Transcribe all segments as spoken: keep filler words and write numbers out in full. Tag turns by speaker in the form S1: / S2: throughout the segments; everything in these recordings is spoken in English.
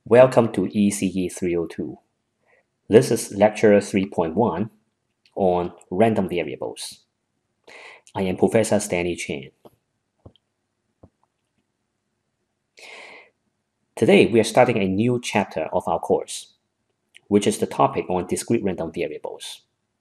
S1: Welcome to E C E three oh two. This is lecture three point one on random variables. I am Professor Stanley Chan. Today we are starting a new chapter of our course, which is the topic on discrete random variables.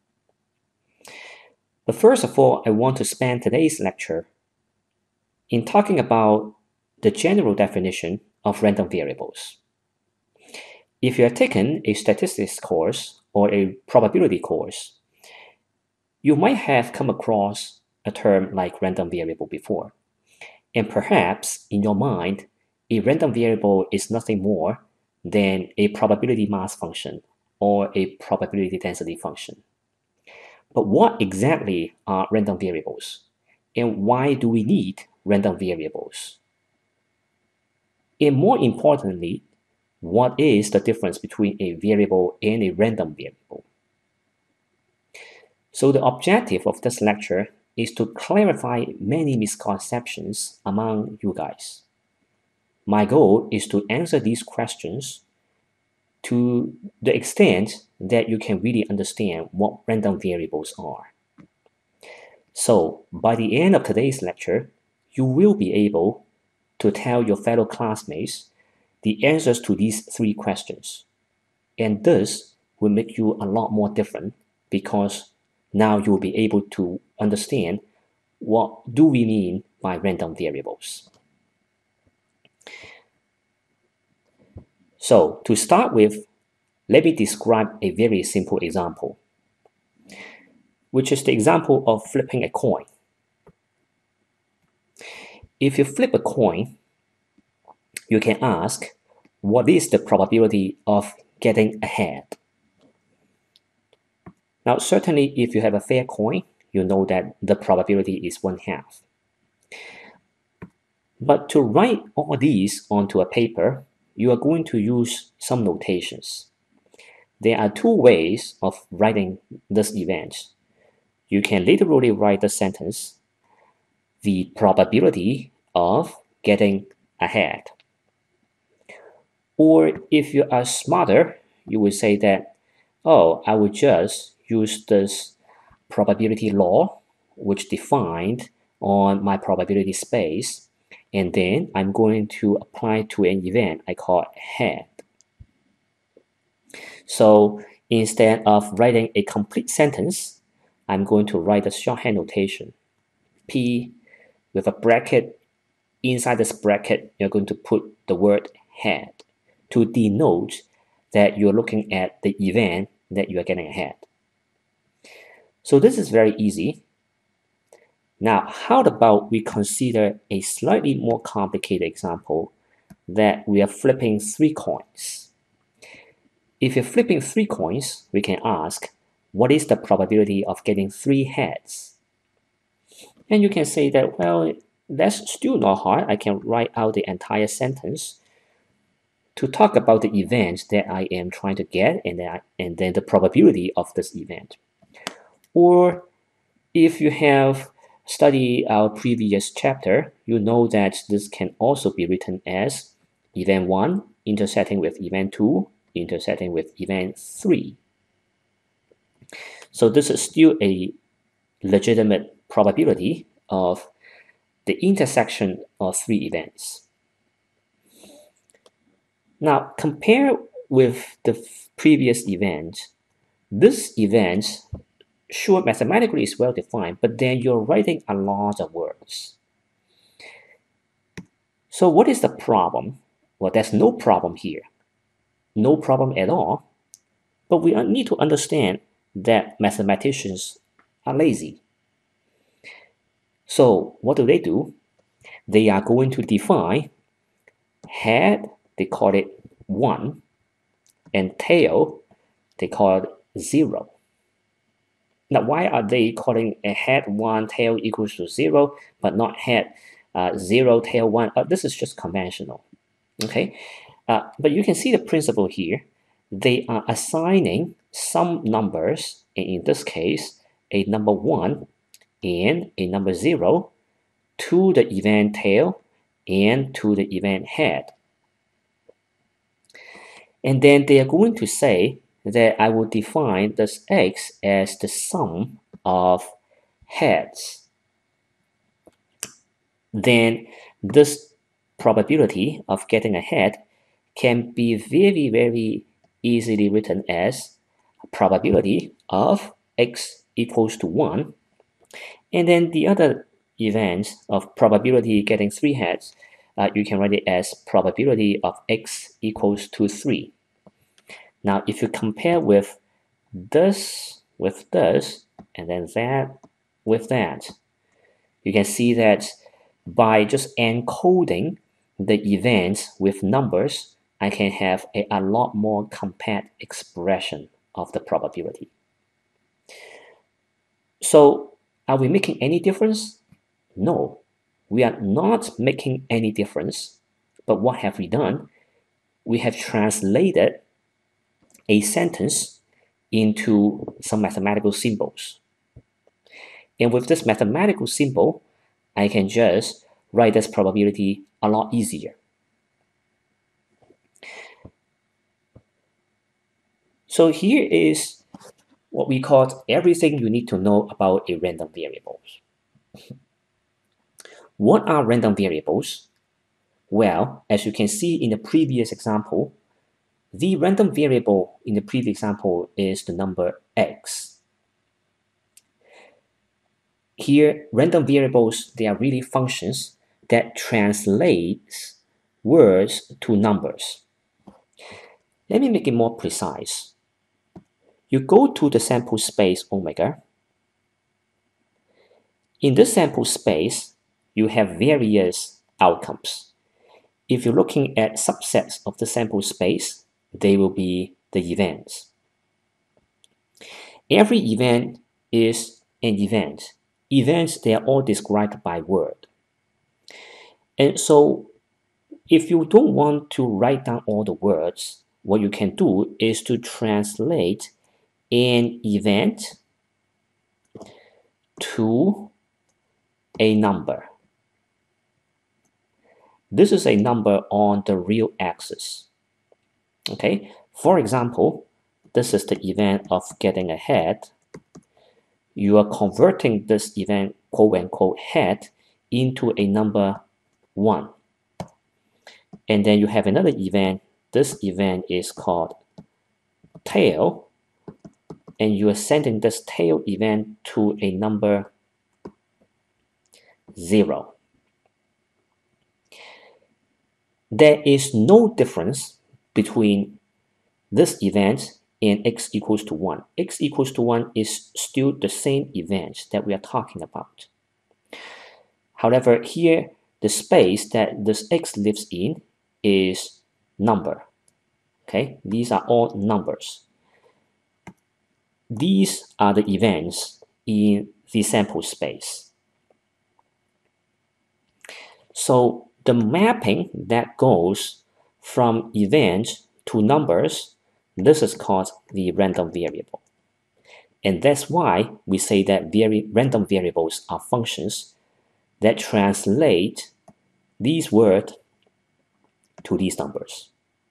S1: But first of all, I want to spend today's lecture in talking about the general definition of random variables. If you have taken a statistics course or a probability course, you might have come across a term like random variable before. And perhaps in your mind, a random variable is nothing more than a probability mass function or a probability density function. But what exactly are random variables? And why do we need random variables? And more importantly, what is the difference between a variable and a random variable? So the objective of this lecture is to clarify many misconceptions among you guys. My goal is to answer these questions to the extent that you can really understand what random variables are. So by the end of today's lecture, you will be able to tell your fellow classmates the answers to these three questions. And this will make you a lot more different because now you'll be able to understand what do we mean by random variables. So to start with, let me describe a very simple example, which is the example of flipping a coin. If you flip a coin, you can ask, what is the probability of getting a head? Now, certainly if you have a fair coin, you know that the probability is one half. But to write all these onto a paper, you are going to use some notations. There are two ways of writing this event. You can literally write the sentence, the probability of getting a head. Or if you are smarter, you would say that, oh, I would just use this probability law, which defined on my probability space, and then I'm going to apply to an event I call head. So instead of writing a complete sentence, I'm going to write a shorthand notation. P with a bracket. Inside this bracket, you're going to put the word head to denote that you're looking at the event that you are getting ahead. So this is very easy. Now, how about we consider a slightly more complicated example that we are flipping three coins. If you're flipping three coins, we can ask, what is the probability of getting three heads? And you can say that, well, that's still not hard. I can write out the entire sentence to talk about the event that I am trying to get and then, I, and then the probability of this event. Or if you have studied our previous chapter, you know that this can also be written as event one intersecting with event two intersecting with event three. So this is still a legitimate probability of the intersection of three events. Now, compare with the previous event. This event, sure, mathematically is well defined, but then you're writing a lot of words. So what is the problem? Well, there's no problem here. No problem at all. But we need to understand that mathematicians are lazy. So what do they do? They are going to define head, they call it one, and tail, they call it zero. Now, why are they calling a head one, tail equals to zero, but not head uh, zero, tail one? Uh, this is just conventional, okay? Uh, but you can see the principle here. They are assigning some numbers, and in this case, a number one and a number zero, to the event tail and to the event head. And then they are going to say that I will define this x as the sum of heads. Then this probability of getting a head can be very, very easily written as probability of x equals to one. And then the other events of probability getting three heads, uh, you can write it as probability of x equals to three. Now, if you compare with this with this, and then that with that, you can see that by just encoding the events with numbers, I can have a, a lot more compact expression of the probability. So, are we making any difference? No, we are not making any difference. But what have we done? We have translated a sentence into some mathematical symbols. And with this mathematical symbol, I can just write this probability a lot easier. So here is what we call everything you need to know about a random variable. What are random variables? Well, as you can see in the previous example, the random variable in the previous example is the number x. Here, random variables, they are really functions that translate words to numbers. Let me make it more precise. You go to the sample space omega. In this sample space, you have various outcomes. If you're looking at subsets of the sample space, they will be the events. Every event is an event. Events, they are all described by word. And so if you don't want to write down all the words, what you can do is to translate an event to a number. This is a number on the real axis. Okay, for example, this is the event of getting a head. You are converting this event, quote unquote, head into a number one. And then you have another event. This event is called tail. And you are sending this tail event to a number zero. There is no difference between this event and x equals to one. X equals to one is still the same event that we are talking about. However, here, the space that this x lives in is number. Okay, these are all numbers. These are the events in the sample space. So the mapping that goes from events to numbers, this is called the random variable. And that's why we say that very random variables are functions that translate these words to these numbers.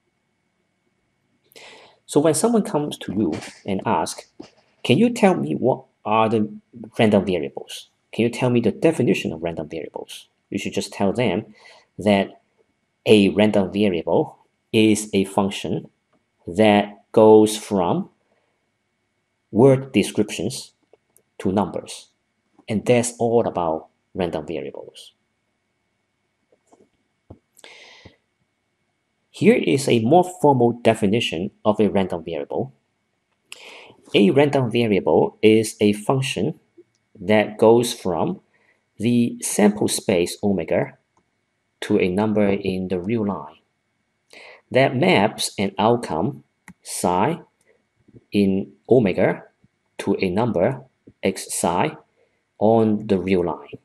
S1: So when someone comes to you and asks, can you tell me what are the random variables? Can you tell me the definition of random variables? You should just tell them that a random variable is a function that goes from word descriptions to numbers. And that's all about random variables. Here is a more formal definition of a random variable. A random variable is a function that goes from the sample space omega to a number in the real line that maps an outcome psi in omega to a number x psi on the real line.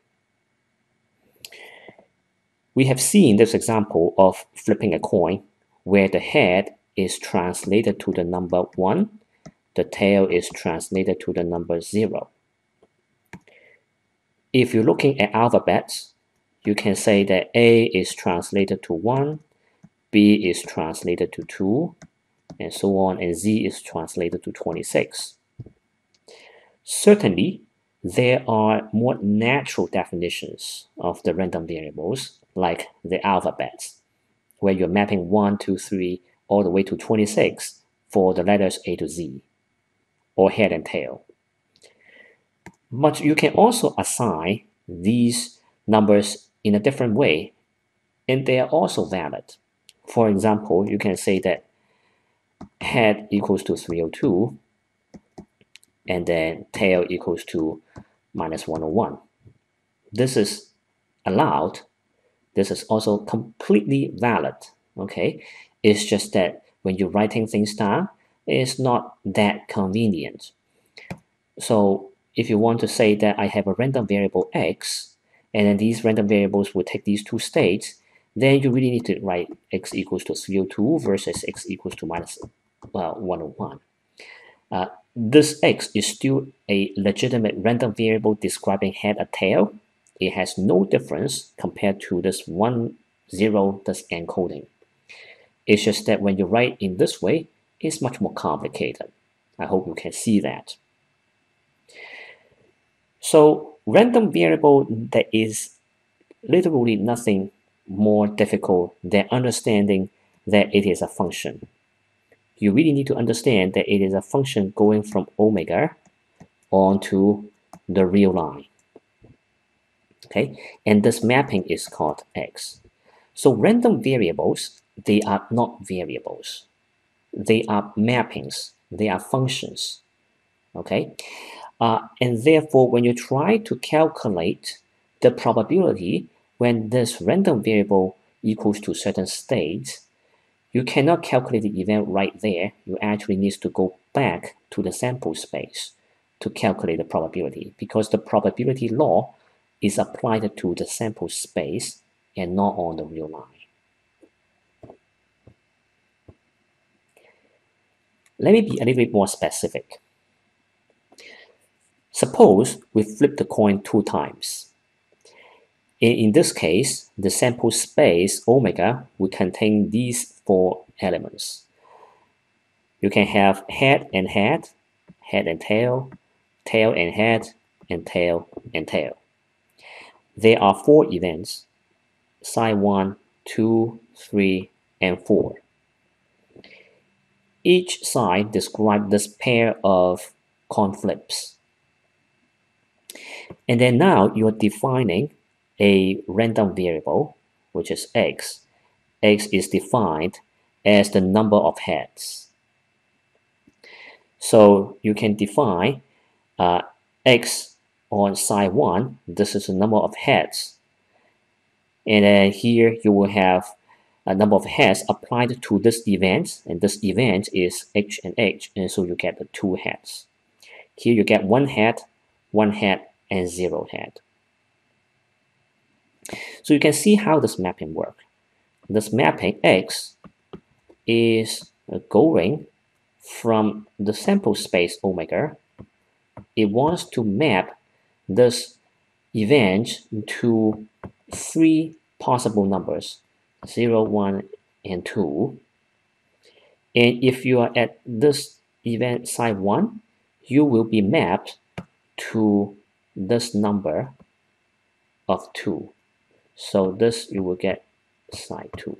S1: We have seen this example of flipping a coin where the head is translated to the number one, the tail is translated to the number zero. If you're looking at alphabets, you can say that A is translated to one, B is translated to two, and so on, and z is translated to twenty-six. Certainly, there are more natural definitions of the random variables, like the alphabets, where you're mapping one, two, three, all the way to twenty-six for the letters A to Z, or head and tail. But you can also assign these numbers in a different way, and they are also valid. For example, you can say that head equals to three hundred two, and then tail equals to minus one hundred one. This is allowed. This is also completely valid. Okay, it's just that when you're writing things down, it's not that convenient. So if you want to say that I have a random variable x, and then these random variables will take these two states, then you really need to write x equals to three hundred two versus x equals to minus well, one hundred one. Uh, this x is still a legitimate random variable describing head or tail. It has no difference compared to this one zero, this encoding. It's just that when you write in this way, it's much more complicated. I hope you can see that. So random variable, that is literally nothing more difficult than understanding that it is a function. You really need to understand that it is a function going from omega onto the real line. Okay, and this mapping is called x. So random variables, they are not variables. They are mappings. They are functions. Okay, uh, and therefore when you try to calculate the probability when this random variable equals to certain states, you cannot calculate the event right there. You actually need to go back to the sample space to calculate the probability, because the probability law is applied to the sample space and not on the real line. Let me be a little bit more specific. Suppose we flip the coin two times. In, in this case, the sample space omega will contain these four elements. You can have head and head, head and tail, tail and head, and tail and tail. There are four events, side one, two, three, and four. Each side describes this pair of coin flips. And then now you're defining a random variable, which is x. X is defined as the number of heads. So you can define uh, x on side one, this is the number of heads. And then here you will have a number of heads applied to this event, and this event is h and h, and so you get the two heads. Here you get one head, one head, and zero head. So you can see how this mapping works. This mapping x is going from the sample space omega. It wants to map this event to three possible numbers, zero, one, and two. And if you are at this event side one, you will be mapped to this number of two. So this you will get side two.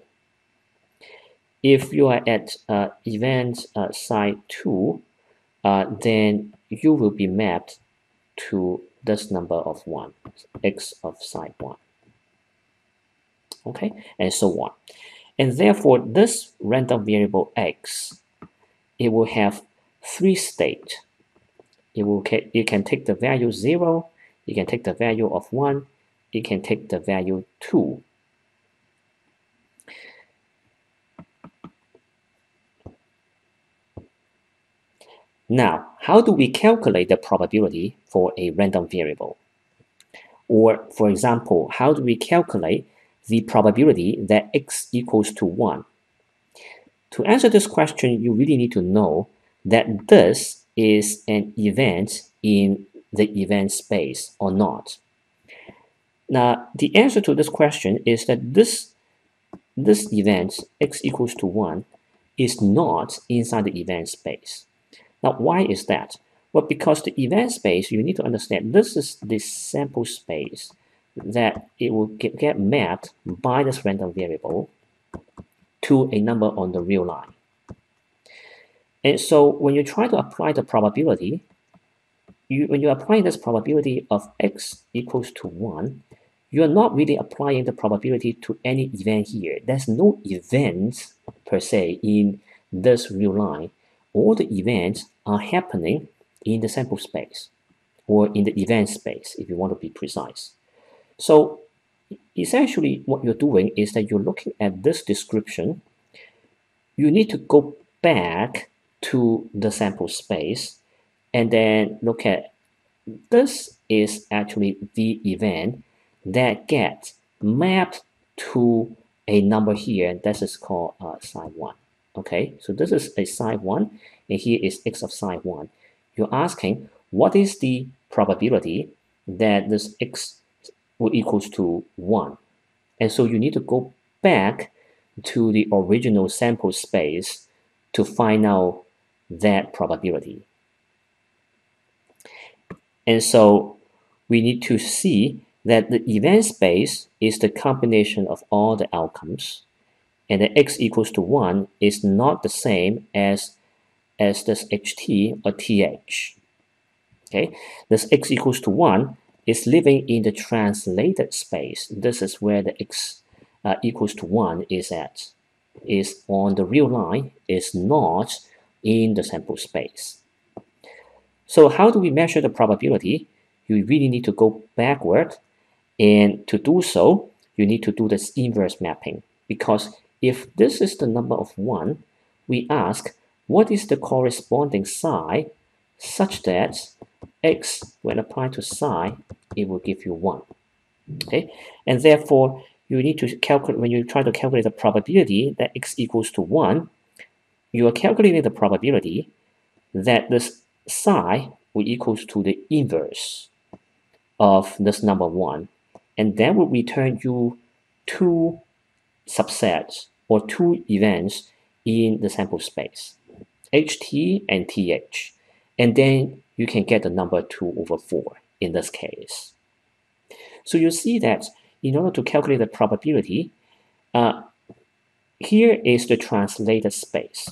S1: If you are at uh, event uh, side two, uh, then you will be mapped to this number of one, x of side one. Okay, and so on. And therefore, this random variable x, it will have three states. It will it can take the value zero, it can take the value of one, it can take the value two. Now, how do we calculate the probability for a random variable? Or, for example, how do we calculate the probability that x equals to one? To answer this question, you really need to know that this is an event in the event space or not. Now, the answer to this question is that this, this event, x equals to one, is not inside the event space. Now, why is that? Well, because the event space, you need to understand, this is the sample space that it will get, get mapped by this random variable to a number on the real line. And so when you try to apply the probability, you, when you apply this probability of x equals to one, you are not really applying the probability to any event here. There's no events per se in this real line. All the events are happening in the sample space or in the event space, if you want to be precise. So essentially what you're doing is that you're looking at this description. You need to go back to the sample space and then look at this is actually the event that gets mapped to a number here. This is called uh, psi one. Okay, so this is a psi one, and here is x of psi one. You're asking what is the probability that this x will equals to one, and so you need to go back to the original sample space to find out that probability. And so we need to see that the event space is the combination of all the outcomes, and that x equals to one is not the same as, as this ht or th. Okay, this x equals to one is living in the translated space. This is where the x uh, equals to one is at, is on the real line, is not in the sample space. So how do we measure the probability? You really need to go backward, and to do so, you need to do this inverse mapping, because if this is the number of one, we ask what is the corresponding psi such that x, when applied to psi, it will give you one. Okay, and therefore you need to calculate, when you try to calculate the probability that x equals to one, you are calculating the probability that this psi will equals to the inverse of this number one, and that will return you two subsets or two events in the sample space, ht and th, and then you can get the number two over four in this case. So you see that in order to calculate the probability, uh, here is the translated space.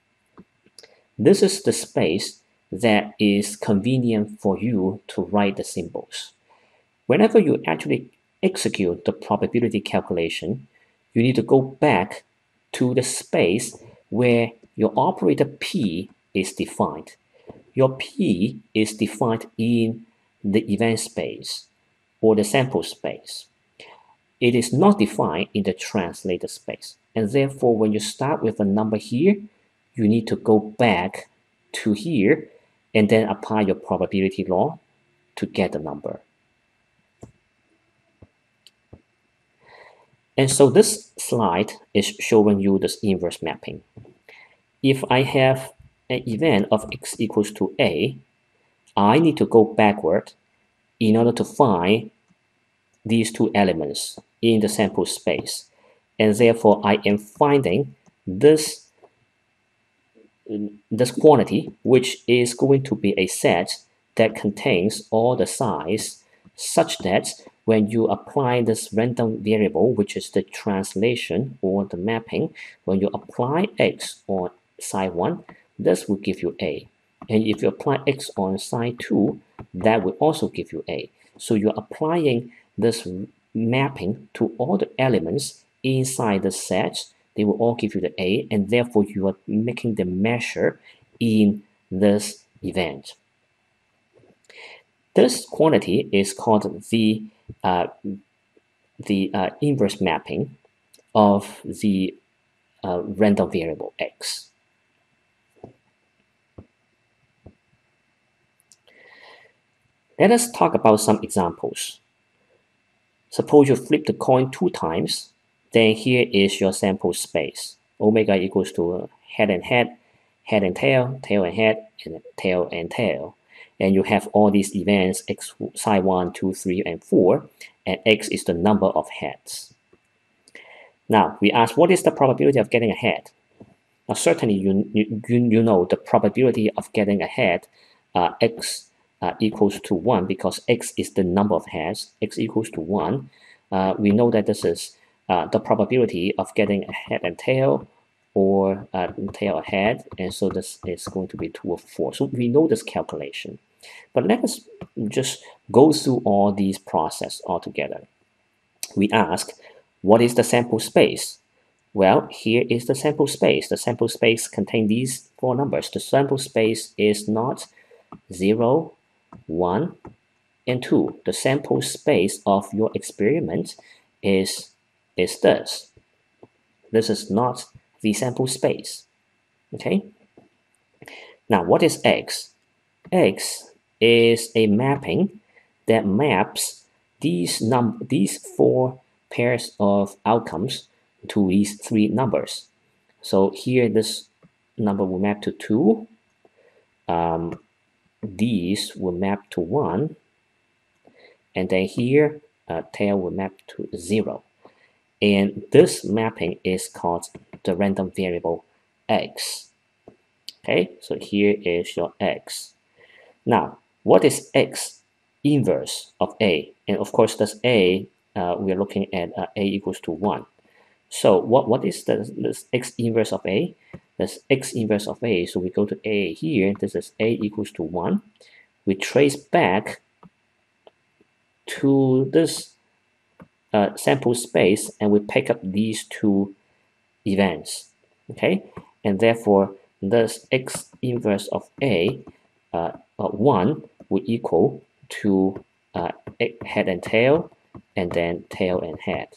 S1: This is the space that is convenient for you to write the symbols. Whenever you actually execute the probability calculation, you need to go back to the space where your operator P is defined. Your P is defined in the event space or the sample space. It is not defined in the translated space. And therefore, when you start with a number here, you need to go back to here and then apply your probability law to get the number. And so this slide is showing you this inverse mapping. If I have an event of x equals to a, I need to go backward in order to find these two elements in the sample space. And therefore, I am finding this, this quantity, which is going to be a set that contains all the size such that when you apply this random variable, which is the translation or the mapping, when you apply x on psi one, this will give you a. And if you apply x on psi two, that will also give you a. So you're applying this mapping to all the elements inside the set. They will all give you the a, and therefore you are making the measure in this event. This quantity is called the uh, the uh, inverse mapping of the uh, random variable x. Let us talk about some examples. Suppose you flip the coin two times, then here is your sample space. Omega equals to head and head, head and tail, tail and head, and tail and tail. And you have all these events, x, psi one, two, three, and four, and x is the number of heads. Now, we ask what is the probability of getting a head? Now, certainly, you, you, you know the probability of getting ahead, uh, x uh, equals to one, because x is the number of heads, x equals to one. Uh, we know that this is uh, the probability of getting a head and tail, or uh, tail ahead, and so this is going to be two or four. So we know this calculation. But let us just go through all these processes altogether. We ask, what is the sample space? Well, here is the sample space. The sample space contains these four numbers. The sample space is not zero, one, and two. The sample space of your experiment is, is this. This is not the sample space. Okay? Now, what is X? X is a mapping that maps these num these four pairs of outcomes to these three numbers. So here this number will map to two, um, these will map to one, and then here uh, tail will map to zero. And this mapping is called the random variable X. Okay, so here is your X. Now, what is X inverse of A? And of course, this A, uh, we're looking at uh, A equals to one. So what, what is the this X inverse of A? That's X inverse of A. So we go to A here. This is A equals to one. We trace back to this uh, sample space, and we pick up these two events. Okay, and therefore this X inverse of A, uh, uh, one, will equal to uh, head and tail, and then tail and head.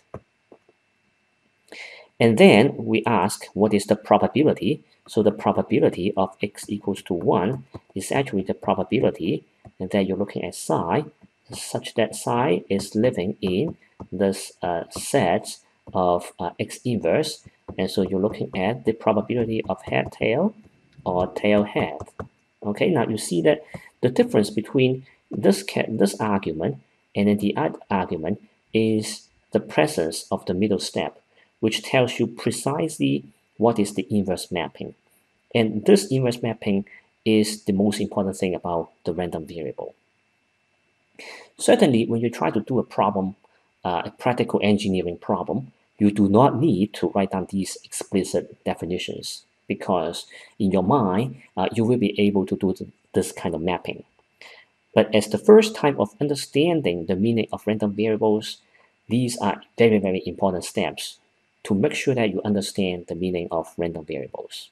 S1: And then we ask, what is the probability? So the probability of X equals to one is actually the probability, and then you're looking at psi, such that psi is living in this uh, set of uh, X inverse, and so you're looking at the probability of head tail or tail head. Okay, now you see that the difference between this this argument and then the other argument is the presence of the middle step, which tells you precisely what is the inverse mapping. And this inverse mapping is the most important thing about the random variable. Certainly, when you try to do a problem, uh, a practical engineering problem, you do not need to write down these explicit definitions, because in your mind, uh, you will be able to do the, this kind of mapping. But as the first type of understanding the meaning of random variables, these are very, very important steps to make sure that you understand the meaning of random variables.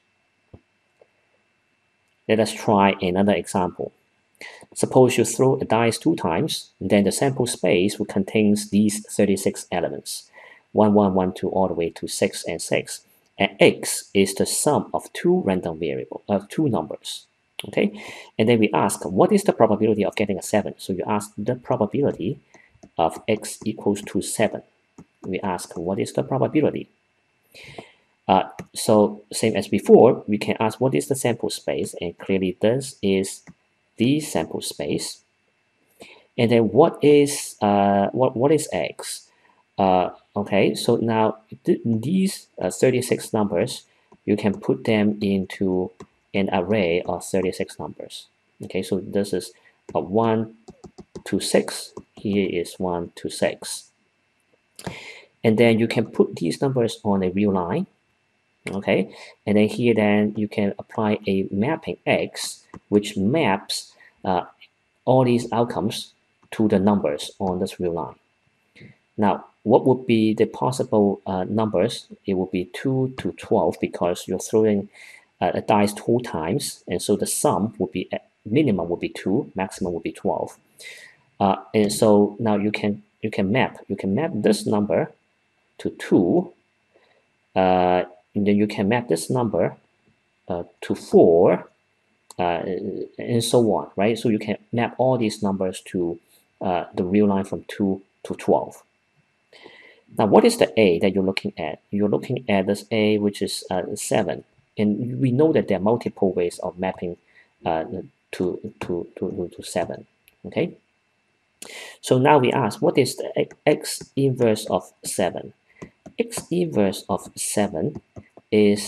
S1: Let us try another example. Suppose you throw a dice two times, then the sample space will contain these thirty-six elements, one, one, one, two, all the way to six and six. And X is the sum of two random variables, of uh, two numbers. Okay, and then we ask, what is the probability of getting a seven? So you ask the probability of X equals to seven. We ask, what is the probability? Uh, so same as before, we can ask what is the sample space, and clearly this is the sample space. And then what is uh, what what is X? Uh, okay, so now th these uh, thirty-six numbers, you can put them into an array of thirty-six numbers. Okay, so this is a one to six. Here is one to six. And then you can put these numbers on a real line. Okay, and then here then you can apply a mapping X, which maps uh, all these outcomes to the numbers on this real line. Now, what would be the possible uh, numbers? It would be two to twelve, because you're throwing uh, a dice two times, and so the sum would be uh, minimum would be two, maximum would be twelve. Uh, and so now you can you can map you can map this number to two. Uh, And then you can map this number uh, to four, uh, and so on, right? So you can map all these numbers to uh, the real line from two to twelve. Now, what is the A that you're looking at? You're looking at this A, which is uh, seven. And we know that there are multiple ways of mapping uh, to, to, to, to seven, okay? So now we ask, what is the X inverse of seven? X inverse of seven is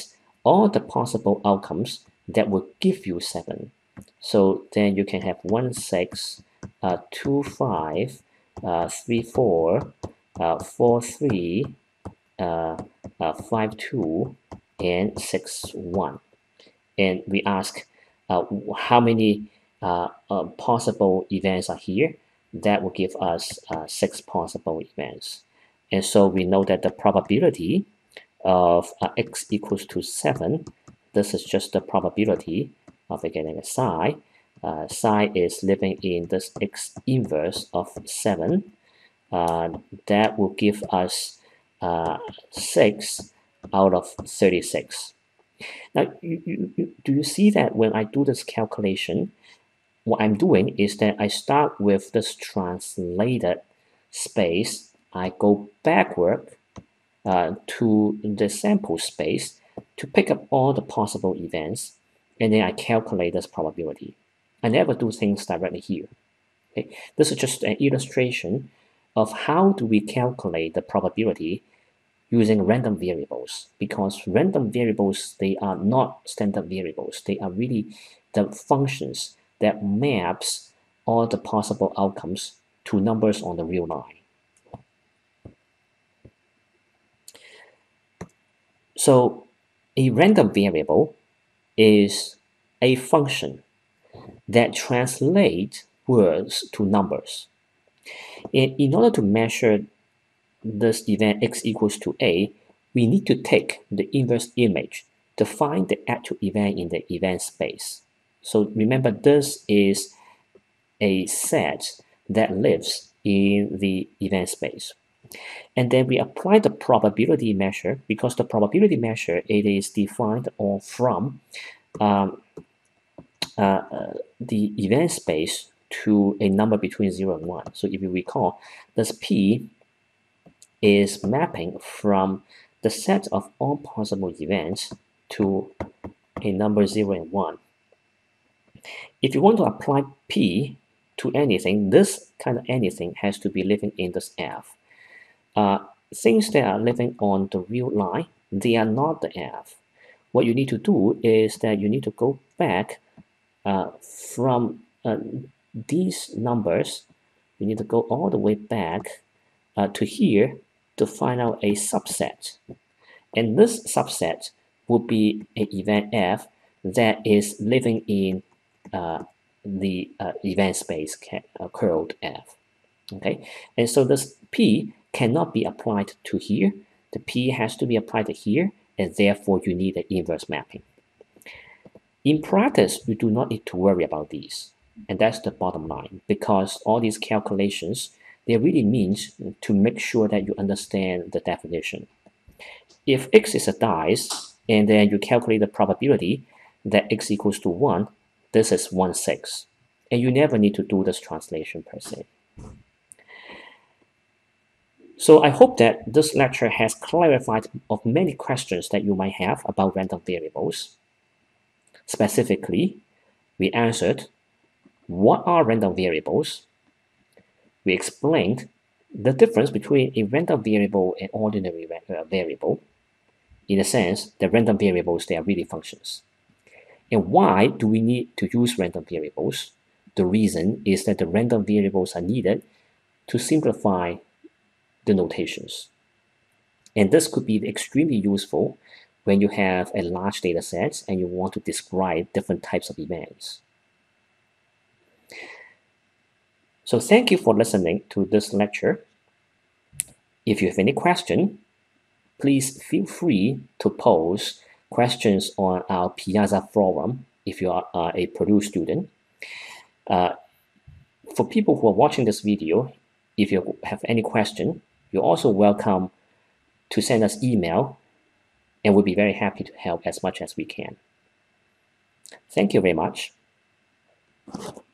S1: all the possible outcomes that will give you seven. So then you can have one, six, uh, two, five, uh, three, four, uh, four, three, uh, uh, five, two, and six, one. And we ask uh, how many uh, uh, possible events are here. That will give us uh, six possible events. And so we know that the probability of uh, x equals to seven, this is just the probability of getting a psi. Uh, psi is living in this x inverse of seven. Uh, that will give us uh, six out of thirty-six. Now, you, you, you, do you see that when I do this calculation, what I'm doing is that I start with this translated space. I go backward uh, to the sample space to pick up all the possible events, and then I calculate this probability. I never do things directly here. Okay? This is just an illustration of how do we calculate the probability using random variables, because random variables, they are not standard variables. They are really the functions that maps all the possible outcomes to numbers on the real line. So a random variable is a function that translates words to numbers. And in order to measure this event x equals to a, we need to take the inverse image to find the actual event in the event space. So remember, this is a set that lives in the event space. And then we apply the probability measure, because the probability measure, it is defined or from um, uh, uh, the event space to a number between zero and one. So if you recall, this p is mapping from the set of all possible events to a number zero and one. If you want to apply p to anything, this kind of anything has to be living in this f. Uh, things that are living on the real line, they are not the f. What you need to do is that you need to go back uh, from uh, these numbers. You need to go all the way back uh, to here to find out a subset. And this subset will be an event f that is living in uh, the uh, event space uh, curled f. Okay, and so this p cannot be applied to here. The p has to be applied to here, and therefore you need an inverse mapping. In practice, you do not need to worry about these, and that's the bottom line, because all these calculations, they really means to make sure that you understand the definition. If x is a dice, and then you calculate the probability that x equals to one, this is one sixth, and you never need to do this translation per se. So I hope that this lecture has clarified of many questions that you might have about random variables. Specifically, we answered what are random variables. We explained the difference between a random variable and ordinary variable. In a sense, the random variables, they are really functions. And why do we need to use random variables? The reason is that the random variables are needed to simplify the notations. And this could be extremely useful when you have a large data set and you want to describe different types of events. So thank you for listening to this lecture. If you have any question, please feel free to post questions on our Piazza forum if you are uh, a Purdue student. Uh, for people who are watching this video, if you have any question, you're also welcome to send us email, and we'll be very happy to help as much as we can. Thank you very much.